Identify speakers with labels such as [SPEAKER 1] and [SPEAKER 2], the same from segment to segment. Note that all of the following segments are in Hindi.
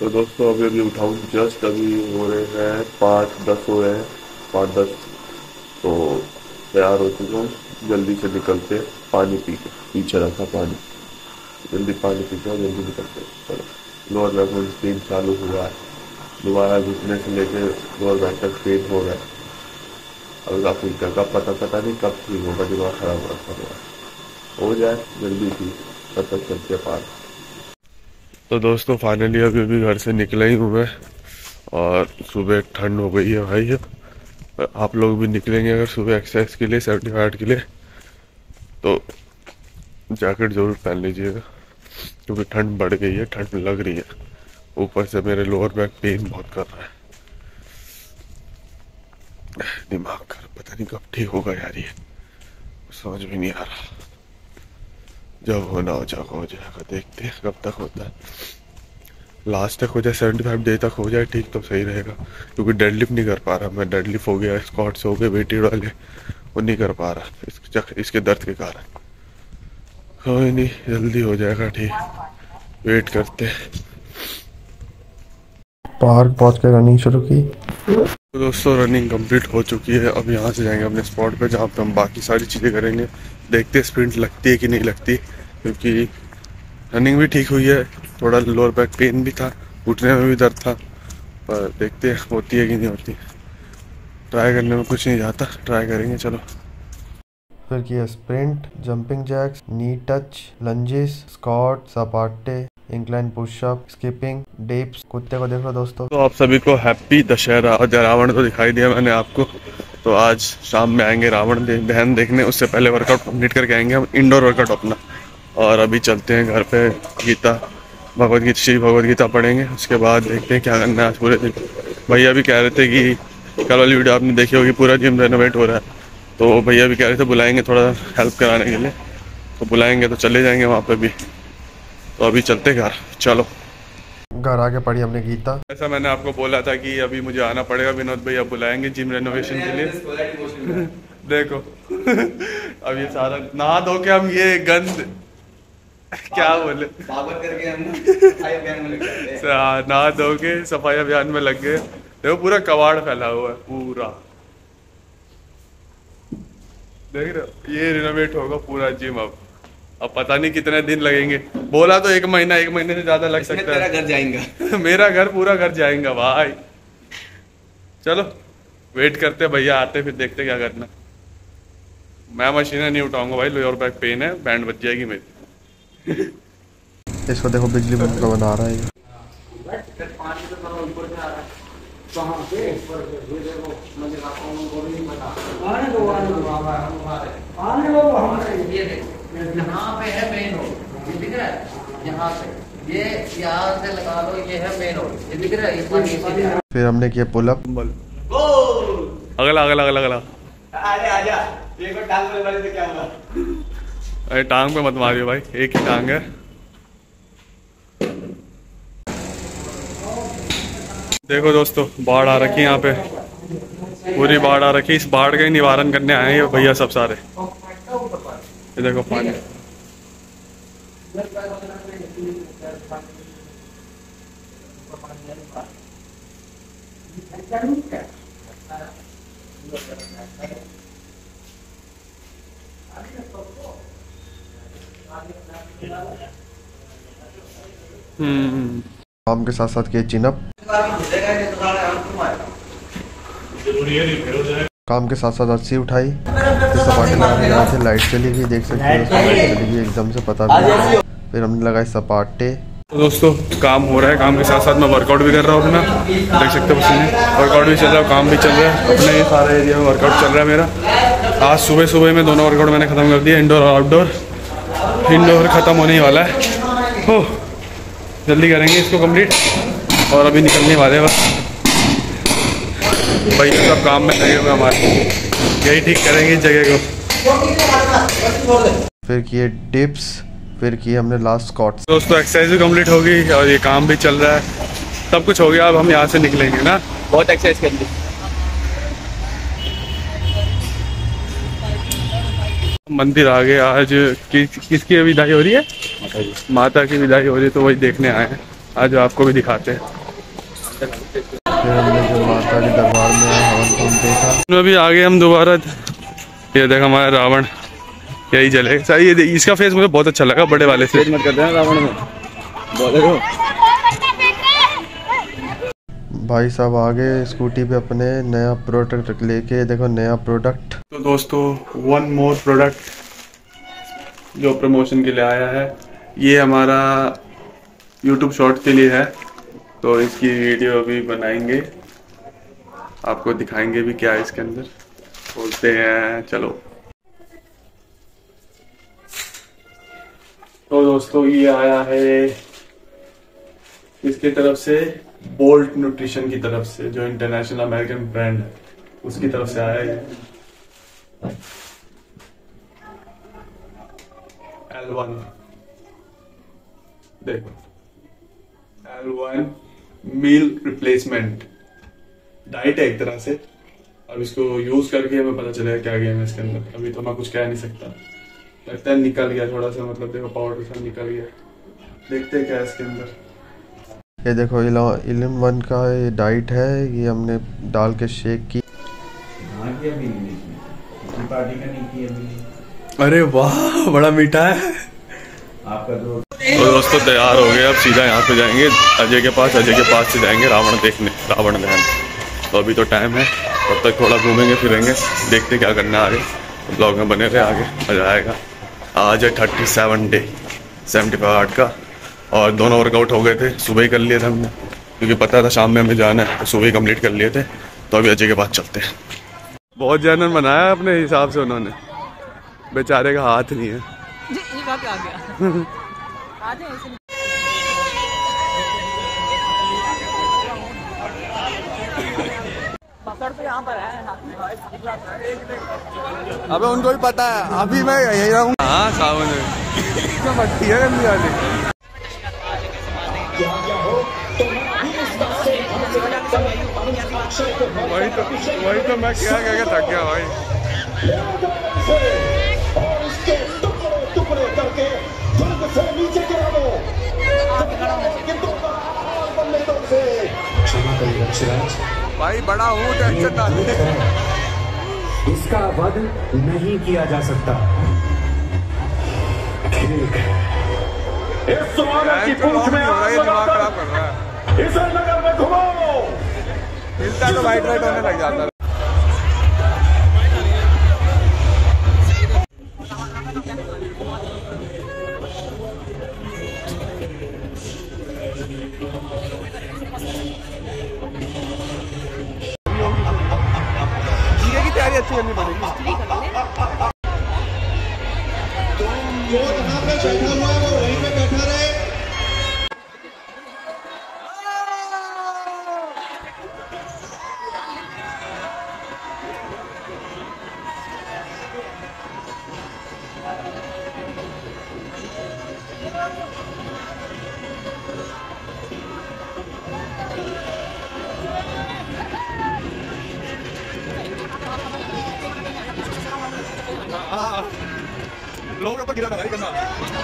[SPEAKER 1] तो दोस्तों अभी अभी उठाऊँ, जस्ट अभी हो रहे हैं 5:10 हो रहे हैं, 5:10। तो तैयार हो चुका हूँ, जल्दी से निकलते हैं। पानी पी के पीछे रखा पानी, जल्दी पानी पीते हैं, जल्दी निकलते हैं। चलो, लोअर बैक में पेन चालू हुआ है, दोबारा घुटने से लेके लोअर बैक तक पेन हो रहा है। हल्का फुल्का कब पता नहीं कब ठीक होगा, दिमाग खराब रखा हुआ है। हो जाए जल्दी ठीक, तब तक चलते पार। तो दोस्तों फाइनली अभी अभी घर से निकला ही हूँ मैं, और सुबह ठंड हो गई है भाई। आप लोग भी निकलेंगे अगर सुबह एक्सरसाइज के लिए 75 के लिए, तो जैकेट जरूर पहन लीजिएगा, क्योंकि ठंड बढ़ गई है, ठंड लग रही है। ऊपर से मेरे लोअर बैक पेन बहुत कर रहा है। दिमाग कर पता नहीं कब ठीक होगा यार, ये समझ में नहीं आ रहा। जब होना हो जाएगा, हो जाएगा, देखते हैं कब तक होता है। लास्ट तक हो जाए, 75 डे तक हो जाए ठीक, तो सही रहेगा। क्योंकि डेडलिफ्ट नहीं कर पा रहा मैं, डेडलिफ्ट हो गया, स्क्वाट्स हो गए, वेटेड वाले वो नहीं कर पा रहा इसके दर्द के कारण। कोई नहीं, जल्दी हो जाएगा ठीक, वेट करते हैं।
[SPEAKER 2] पार्क पहुंच के रनिंग शुरू की।
[SPEAKER 1] तो दोस्तों रनिंग कंप्लीट हो चुकी है। अब यहाँ से जाएंगे अपने स्पॉट पे, जहाँ पे हम बाकी सारी चीज़ें करेंगे। देखते हैं स्प्रिंट लगती है कि नहीं लगती, क्योंकि रनिंग भी ठीक हुई है, थोड़ा लोअर बैक पेन भी था, घुटने में भी दर्द था, पर देखते हैं होती है कि नहीं होती। ट्राई करने में कुछ नहीं जाता, ट्राई करेंगे चलो।
[SPEAKER 2] फिर किया sprint, jumping jacks, knee touch, lunges, squat, सपाटे, इंक्लाइन पुशअप, स्किपिंग, डिप्स। कुत्ते को देखो दोस्तों।
[SPEAKER 1] तो आप सभी को हैप्पी दशहरा। और रावण तो दिखाई दिया मैंने आपको, तो आज शाम में आएंगे रावण दहन देखने। उससे पहले वर्कआउट कंप्लीट करके आएंगे हम, इंडोर वर्कआउट अपना। और अभी चलते हैं घर पे, गीता भगवद गीता, श्री भगवद गीता पढ़ेंगे। उसके बाद देखते हैं क्या करना है आज पूरे दिन। भैया भी कह रहे थे कि कल वाली वीडियो आपने देखी होगी, पूरा जिम रेनोवेट हो रहा है, तो भैया भी कह रहे थे बुलाएंगे थोड़ा हेल्प कराने के लिए, तो बुलाएंगे तो चले जाएंगे वहाँ पे भी। तो अभी चलते घर, चलो।
[SPEAKER 2] घर आके पढ़ी हमने गीता।
[SPEAKER 1] ऐसा मैंने आपको बोला था कि अभी मुझे आना पड़ेगा, विनोद भैया बुलाएंगे जिम रेनोवेशन के लिए। देखो अब ये सारा नहा धो के हम ये गंद क्या बोले करके हम नहा धो के सफाई अभियान में लग गए। देखो पूरा कबाड़ फैला हुआ है पूरा, देख रहे हो, ये रिनोवेट होगा पूरा जिम। अब पता नहीं कितने दिन लगेंगे, बोला तो 1 महीना, 1 महीने से ज्यादा लग सकता है।
[SPEAKER 3] तेरा घर जाएगा
[SPEAKER 1] मेरा घर, पूरा घर जाएगा भाई। चलो वेट करते भैया आते, फिर देखते क्या करना। मैं मशीनें नहीं उठाऊंगा भाई, लोअर बैक पेन है, बैंड बच जाएगी मेरी।
[SPEAKER 2] इसको देखो बिजली का बना रहा है ये।
[SPEAKER 3] यहाँ पे है मेन रोड, दिख रहा है, यहाँ से ये यहाँ से लगा दो, ये है मेन रोड, ये दिख रहा है, ये
[SPEAKER 2] फिर हमने किया पुलअप।
[SPEAKER 1] अगला अगला अगला अगला,
[SPEAKER 3] अरे आजा, ये को टांग पे मारे तो क्या होगा?
[SPEAKER 1] अरे टांग पे मत मारियो भाई, एक ही टांग है। देखो दोस्तों बाढ़ आ रखी है यहाँ पे, पूरी बाढ़ आ रखी है। इस बाढ़ का ही निवारण करने आए हैं भैया सब सारे। ये देखो पानी,
[SPEAKER 2] काम के साथ साथ किए चिनअप। काम के साथ साथ रस्सी उठाई, फिर सपाटे लगाने लगा थे। लाइट चली गई, देख सकते हो लाइट चली गई एकदम से, पता भी नहीं। फिर हमने लगाए सपाटे।
[SPEAKER 1] तो दोस्तों काम हो रहा है, काम के साथ साथ मैं वर्कआउट भी कर रहा हूँ अपना, देख सकते हो पसीने। वर्कआउट भी चल रहा है, काम भी चल रहा है, अपने ही सारे एरिया में वर्कआउट चल रहा है मेरा। आज सुबह सुबह में दोनों वर्कआउट मैंने ख़त्म कर दिया, इंडोर और आउटडोर। इंडोर ख़त्म होने ही वाला है, हो जल्दी करेंगे इसको कंप्लीट, और अभी निकलने वाले हैं बस। भैया सब काम में लगे हुए हमारे, यही ठीक करेंगे इस जगह को।
[SPEAKER 2] फिर किए डिप्स, फिर किए हमने लास्ट स्क्वाट्स।
[SPEAKER 1] दोस्तों एक्सरसाइज भी कंप्लीट हो गई और ये काम भी चल रहा है, सब कुछ हो गया। अब हम यहाँ से निकलेंगे ना,
[SPEAKER 3] बहुत एक्सरसाइज कर ली।
[SPEAKER 1] मंदिर आ गए आज। किसकी विदाई हो रही है? माता की विदाई हो रही है, तो वही देखने आए हैं। आज आपको भी दिखाते हैं।
[SPEAKER 2] फिर हमने जो माता के दरबार में हवन कुंड देखा।
[SPEAKER 1] अभी आ गए हम दोबारा। ये देख हमारा रावण यही जलेगा। सही ये इसका फेस मुझे बहुत अच्छा लगा, बड़े वाले से मत करते हैं रावण में।
[SPEAKER 2] भाई साहब आगे स्कूटी पे अपने नया प्रोडक्ट लेके, देखो नया प्रोडक्ट।
[SPEAKER 1] तो दोस्तों वन मोर प्रोडक्ट जो प्रमोशन के लिए आया है, ये हमारा YouTube शॉर्ट के लिए है। तो इसकी वीडियो अभी बनाएंगे, आपको दिखाएंगे भी क्या है इसके अंदर। बोलते हैं चलो। तो दोस्तों ये आया है इसकी तरफ से, बोल्ट न्यूट्रिशन की तरफ से, जो इंटरनेशनल अमेरिकन ब्रांड है उसकी तरफ से आया है। L1 देखो, L1 मील रिप्लेसमेंट डाइट है एक तरह से। अब इसको यूज करके हमें पता चलेगा क्या गेम है इसके अंदर। अभी तो मैं कुछ कह नहीं सकता, लगता है निकल गया थोड़ा सा, मतलब देखो पाउडर सा निकल गया। देखते हैं क्या है इसके अंदर।
[SPEAKER 2] ये देखो इलेवन का ये डाइट है, ये हमने डाल के शेक की।
[SPEAKER 1] अरे वाह बड़ा मीठा है आपका तो दोस्तों तैयार हो गए। अब सीधा यहाँ पे जाएंगे अजय के पास। अजय के पास से जाएंगे रावण देखने, रावण दहन। तो अभी तो टाइम है, तब तक थोड़ा घूमेंगे फिरेंगे, देखते क्या करना है आगे। तो ब्लॉग में बने रहे, आगे मजा आएगा। आज है 37 डे 75 आर्ट का, और दोनों वर्कआउट हो गए थे, सुबह ही कर लिए थे हमने, क्योंकि पता था शाम में हमें जाना है, तो सुबह ही कंप्लीट कर लिए थे। तो अभी अजय के पास चलते हैं। बहुत जनरल बनाया है अपने हिसाब से उन्होंने, बेचारे का हाथ नहीं है।
[SPEAKER 4] ये बात आ गया। तो यहाँ पर है।
[SPEAKER 1] अबे उनको भी पता है, अभी मैं यही रहूँ। हाँ सावन में मट्टी है गंदी वाली। वही तो मैं क्या थक गया भाई। भाई बड़ा हूँ, टेंशन ना ले।
[SPEAKER 5] इसका वध नहीं किया जा सकता। ठीक है, इस स्वागत की पूंछ में
[SPEAKER 1] दिमाग खराब कर रहा है।
[SPEAKER 5] इसे नगर में घुमाओ।
[SPEAKER 1] मिलता है तो वाइट वाइट होने लग जाता है। तैयारी अच्छी करनी पड़ेगी।
[SPEAKER 6] जो जहाँ पे बैठा हुआ है वो वहीं पे बैठा रहे।
[SPEAKER 1] लोगों के ऊपर गिरा नहीं करना।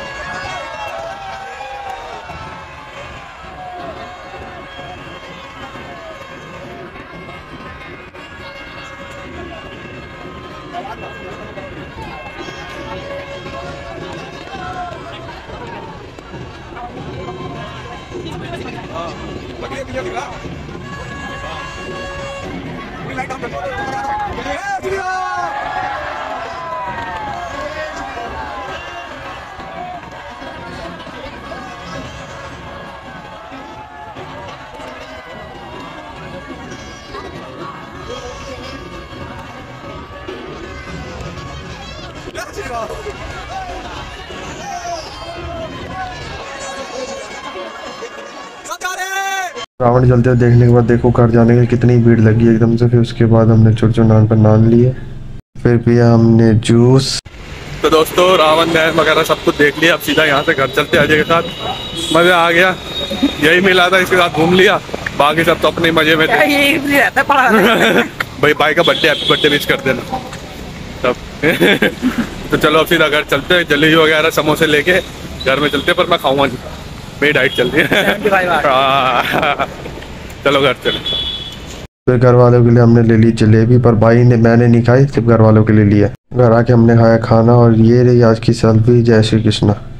[SPEAKER 2] रावण जलते हुए देखने के बाद देखो घर जाने की कितनी भीड़ लगी एकदम से। फिर उसके बाद हमने छोटे नान पर नान लिए, फिर पिया हमने जूस।
[SPEAKER 1] तो दोस्तों रावण दहन वगैरह सब कुछ देख लिया। अब सीधा यहाँ से घर चलते अजय के साथ। मजा आ गया, यही मिला था, इसके साथ घूम लिया। बाकी सब तो अपने मजे में थे। भाई भाई का बर्थडे, हैप्पी बर्थडे विश कर देना सब। तो चलो अब सीधा घर चलते हैं। जलेबी वगैरह समोसे लेके घर में चलते, पर मैं खाऊंगा नहीं। मेरी डाइट चल रही है।
[SPEAKER 4] 75 आवर्स।
[SPEAKER 1] चलो घर चले।
[SPEAKER 2] फिर घर वालों के लिए हमने ले ली जलेबी, पर मैंने नहीं खाई, सिर्फ घर वालों के लिए लिया। घर आके हमने खाया खाना, और ये रही आज की सेल्फी। जय श्री कृष्णा।